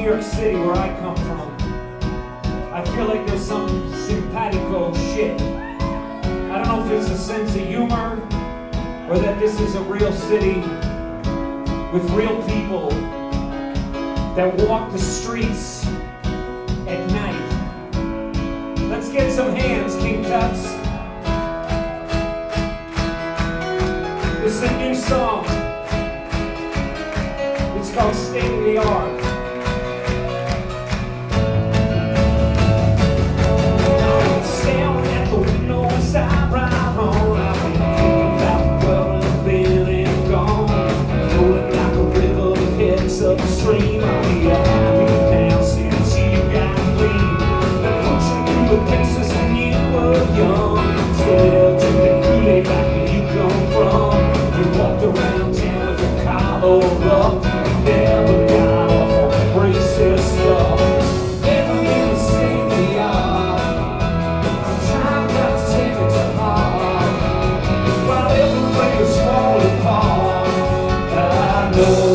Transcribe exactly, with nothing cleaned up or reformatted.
York City, where I come from, I feel like there's some simpatico shit. I don't know if it's a sense of humor or that this is a real city with real people that walk the streets at night. Let's get some hands, King Tuts. This is a new song. It's called State of the Art. Staring at the window as I ride home, I've been thinking about the world and been and gone. Rolling like a river that heads upstream. I'll be happy now since you got me. Pushing through the places when you were young. Still took the Kool-Aid back where you come from. You walked around town with your collar up. Never got off on the racist stuff. Never in the same we are. I'm trying not to take it to heart. While everything is falling apart, I know.